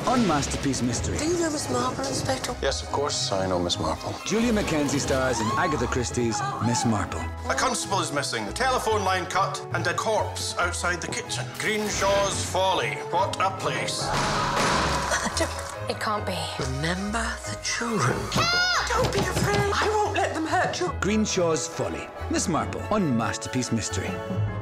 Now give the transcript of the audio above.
on Masterpiece Mystery. Do you know Miss Marple, Inspector? Yes, of course, I know Miss Marple. Julia Mackenzie stars in Agatha Christie's Miss Marple. A constable is missing, the telephone line cut, and a corpse outside the kitchen. Greenshaw's Folly. What a place. It can't be. Remember the children. Don't be afraid. I won't let them hurt you. Greenshaw's Folly. Miss Marple on Masterpiece Mystery.